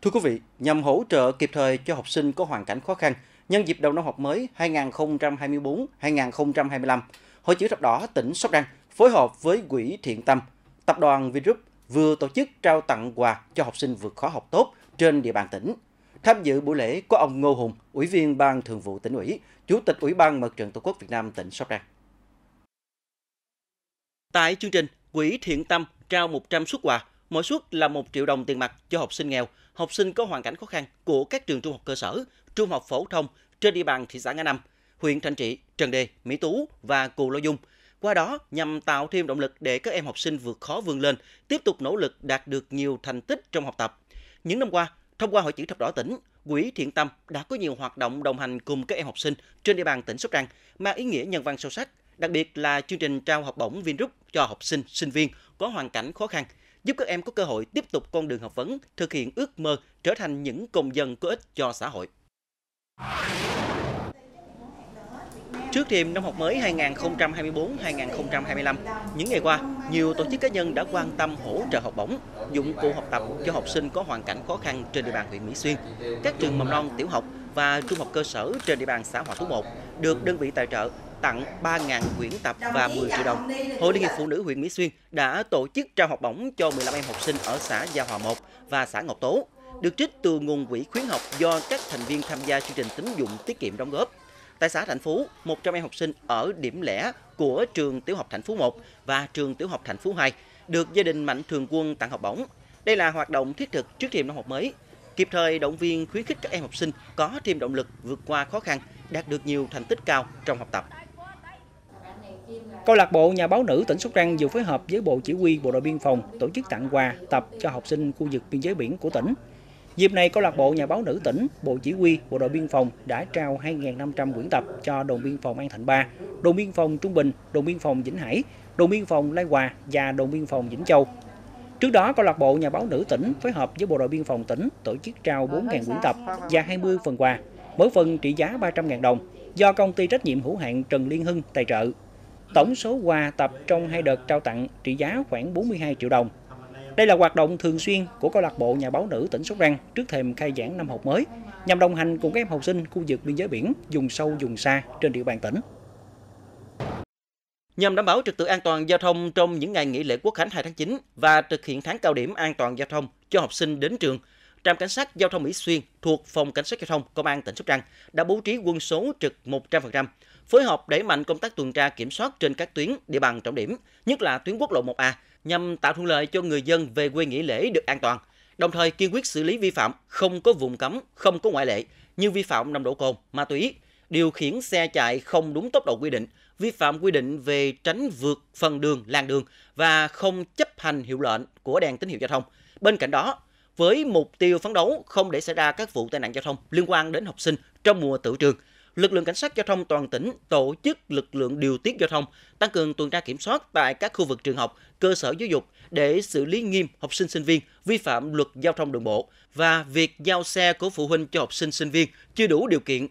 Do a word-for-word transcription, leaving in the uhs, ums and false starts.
Thưa quý vị, nhằm hỗ trợ kịp thời cho học sinh có hoàn cảnh khó khăn, nhân dịp đầu năm học mới hai nghìn không trăm hai mươi tư hai nghìn không trăm hai mươi lăm, Hội Chữ Thập Đỏ tỉnh Sóc Trăng phối hợp với Quỹ Thiện Tâm, Tập đoàn Vingroup vừa tổ chức trao tặng quà cho học sinh vượt khó học tốt trên địa bàn tỉnh. Tham dự buổi lễ có ông Ngô Hùng, Ủy viên Ban Thường vụ Tỉnh ủy, Chủ tịch Ủy ban Mặt trận Tổ quốc Việt Nam tỉnh Sóc Trăng. Tại chương trình, Quỹ Thiện Tâm trao một trăm suất quà, mỗi suất là một triệu đồng tiền mặt cho học sinh nghèo, học sinh có hoàn cảnh khó khăn của các trường trung học cơ sở, trung học phổ thông trên địa bàn thị xã Ngã Năm, huyện Thanh Trì, Trần Đề, Mỹ Tú và Cù Lao Dung. Qua đó nhằm tạo thêm động lực để các em học sinh vượt khó vươn lên, tiếp tục nỗ lực đạt được nhiều thành tích trong học tập. Những năm qua, thông qua Hội Chữ Thập Đỏ tỉnh, Quỹ Thiện Tâm đã có nhiều hoạt động đồng hành cùng các em học sinh trên địa bàn tỉnh Sóc Trăng mang ý nghĩa nhân văn sâu sắc, đặc biệt là chương trình trao học bổng Vingroup cho học sinh, sinh viên có hoàn cảnh khó khăn, giúp các em có cơ hội tiếp tục con đường học vấn, thực hiện ước mơ trở thành những công dân có ích cho xã hội. Trước thềm năm học mới hai nghìn không trăm hai mươi tư hai nghìn không trăm hai mươi lăm, những ngày qua, nhiều tổ chức cá nhân đã quan tâm hỗ trợ học bổng, dụng cụ học tập cho học sinh có hoàn cảnh khó khăn trên địa bàn huyện Mỹ Xuyên. Các trường mầm non, tiểu học và trung học cơ sở trên địa bàn xã Hòa Tú một được đơn vị tài trợ tặng ba nghìn quyển tập và mười triệu đồng. Hội Liên hiệp Phụ nữ huyện Mỹ Xuyên đã tổ chức trao học bổng cho mười lăm em học sinh ở xã Gia Hòa một và xã Ngọc Tố, được trích từ nguồn quỹ khuyến học do các thành viên tham gia chương trình tín dụng tiết kiệm đóng góp. Tại xã Thạnh Phú, một trăm em học sinh ở điểm lẻ của trường tiểu học Thạnh Phú một và trường tiểu học Thạnh Phú hai được gia đình Mạnh Thường Quân tặng học bổng. Đây là hoạt động thiết thực trước thềm năm học mới, kịp thời động viên khuyến khích các em học sinh có thêm động lực vượt qua khó khăn, đạt được nhiều thành tích cao trong học tập. Câu lạc bộ Nhà báo nữ tỉnh Sóc Trăng vừa phối hợp với Bộ Chỉ huy Bộ đội Biên phòng tổ chức tặng quà tập cho học sinh khu vực biên giới biển của tỉnh. Dịp này, câu lạc bộ Nhà báo nữ tỉnh, Bộ Chỉ huy Bộ đội Biên phòng đã trao hai nghìn năm trăm quyển tập cho đồn biên phòng An Thạnh ba, đồn biên phòng Trung Bình, đồn biên phòng Vĩnh Hải, đồn biên phòng Lai Hòa và đồn biên phòng Vĩnh Châu. Trước đó, câu lạc bộ Nhà báo nữ tỉnh phối hợp với Bộ đội Biên phòng tỉnh tổ chức trao bốn nghìn quyển tập và hai mươi phần quà, mỗi phần trị giá ba trăm nghìn đồng, do công ty trách nhiệm hữu hạn Trần Liên Hưng tài trợ. Tổng số quà tập trong hai đợt trao tặng trị giá khoảng bốn mươi hai triệu đồng. Đây là hoạt động thường xuyên của câu lạc bộ Nhà báo nữ tỉnh Sóc Trăng trước thềm khai giảng năm học mới, nhằm đồng hành cùng các em học sinh khu vực biên giới biển, vùng sâu, vùng xa trên địa bàn tỉnh. Nhằm đảm bảo trật tự an toàn giao thông trong những ngày nghỉ lễ Quốc khánh hai tháng chín và thực hiện tháng cao điểm an toàn giao thông cho học sinh đến trường, Trạm Cảnh sát Giao thông Mỹ Xuyên thuộc Phòng Cảnh sát Giao thông Công an tỉnh Sóc Trăng đã bố trí quân số trực một trăm phần trăm, phối hợp đẩy mạnh công tác tuần tra kiểm soát trên các tuyến địa bàn trọng điểm, nhất là tuyến quốc lộ một A, nhằm tạo thuận lợi cho người dân về quê nghỉ lễ được an toàn, đồng thời kiên quyết xử lý vi phạm không có vùng cấm, không có ngoại lệ như vi phạm nồng độ cồn, ma túy, điều khiển xe chạy không đúng tốc độ quy định, vi phạm quy định về tránh vượt phần đường, làn đường và không chấp hành hiệu lệnh của đèn tín hiệu giao thông. Bên cạnh đó, với mục tiêu phấn đấu không để xảy ra các vụ tai nạn giao thông liên quan đến học sinh trong mùa tựu trường, lực lượng cảnh sát giao thông toàn tỉnh tổ chức lực lượng điều tiết giao thông, tăng cường tuần tra kiểm soát tại các khu vực trường học, cơ sở giáo dục để xử lý nghiêm học sinh sinh viên vi phạm luật giao thông đường bộ và việc giao xe của phụ huynh cho học sinh sinh viên chưa đủ điều kiện